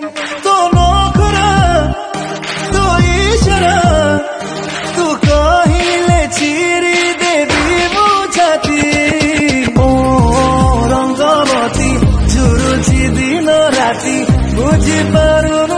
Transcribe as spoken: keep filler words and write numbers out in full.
तो नखरा तो इशारा तू कहिले चिरी देवी मो छाती ओ रंगवती झुरुची दिन राति बुझी पारु